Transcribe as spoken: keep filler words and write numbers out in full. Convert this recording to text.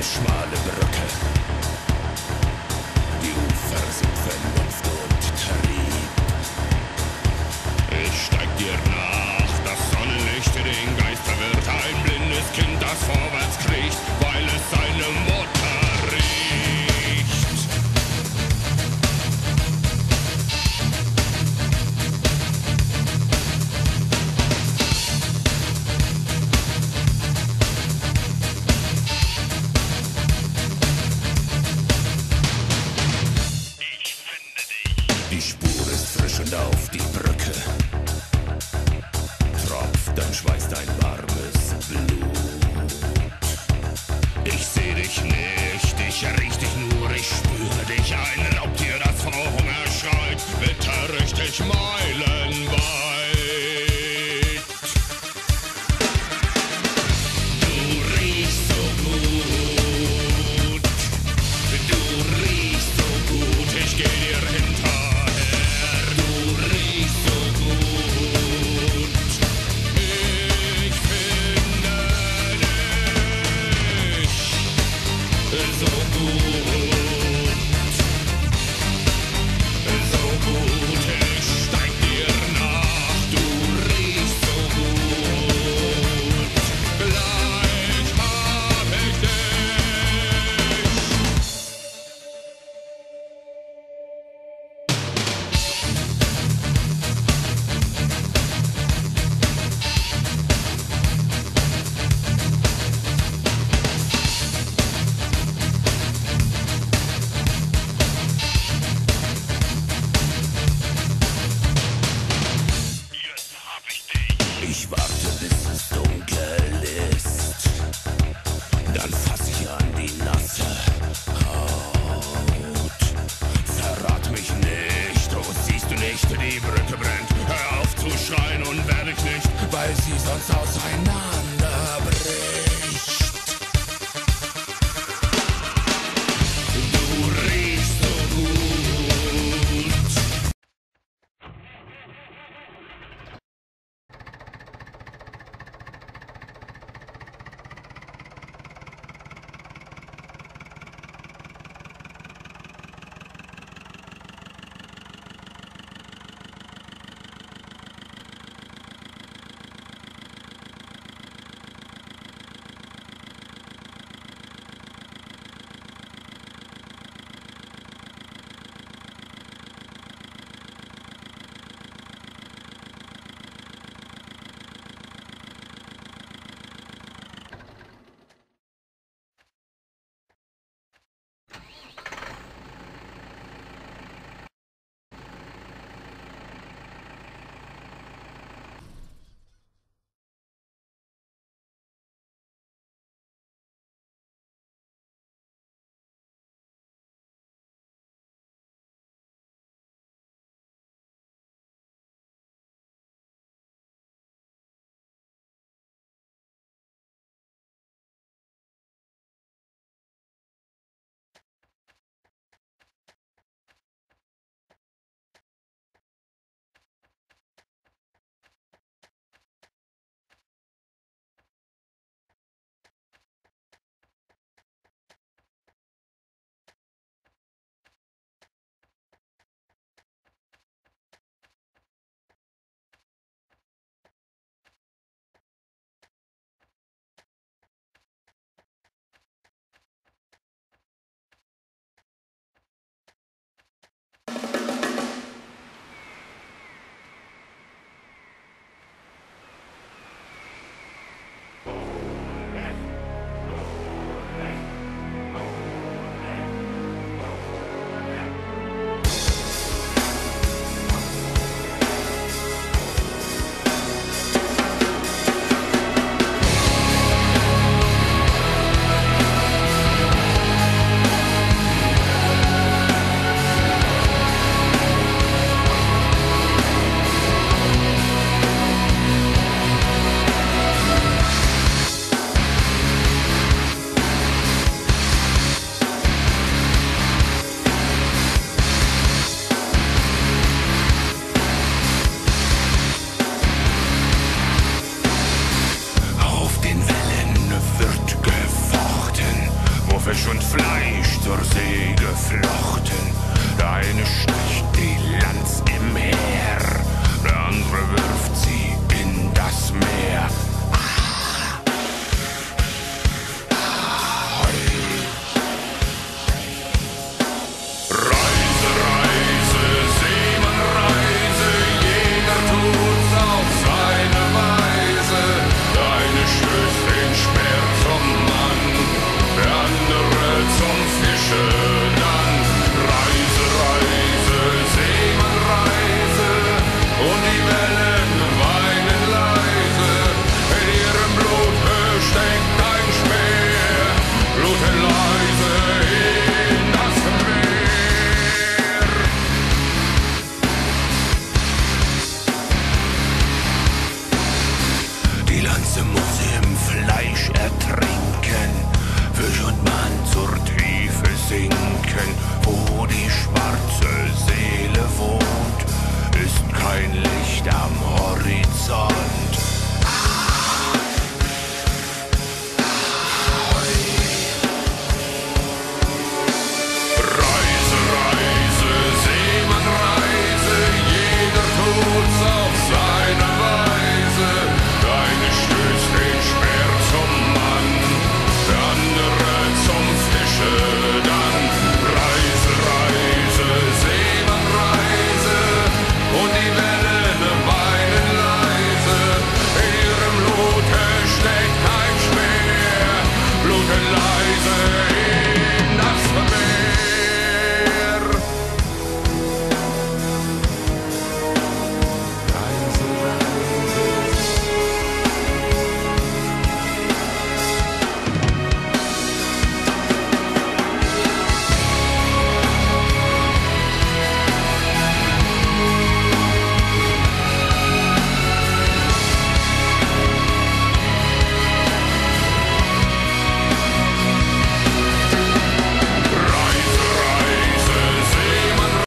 schmale Brücke. Die Ufer sind Vernunft und Trieb. Ich steig dir nach, das Sonnenlicht den Geist verwirrt. Ein blindes Kind, das vorwärts kriecht, weil es seine Mutter riecht. Die Spur ist frisch und auf die Brücke tropft dein Schweiß, dein warmes Blut. Ich seh dich nicht, ich riech dich nur, ich spüre dich. Ein Raubtier, das vor Hunger schreit, bitter richtig meilenweit. Du riechst so gut, du riechst so gut, ich geh dir hinterher. Du riechst so gut, ich finde dich so gut, so gut, ich steig dir nach. Du riechst so gut, gleich hab ich dich. Jetzt hab ich dich. Ich warte, bis es dunkel ist. Dann fass ich an die nasse Haut. Verrat mich nicht, oh, siehst du nicht, die Brücke brennt. Hör auf zu schreien und werde ich nicht, weil sie sonst auseinanderbricht. Du riechst so gut. Fleisch zur See geflochten. Der eine sticht die Lanz im Heer, der andere wirft sie in das Meer.